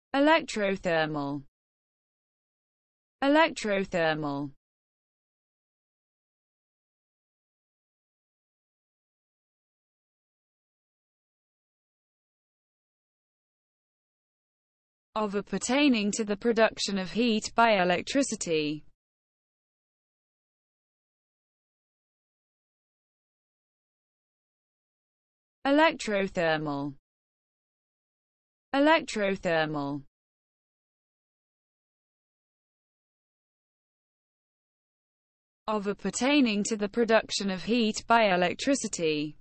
Electrothermal. Electrothermal. Of or pertaining to the production of heat by electricity. Electrothermal. Electrothermal. Of or pertaining to the production of heat by electricity.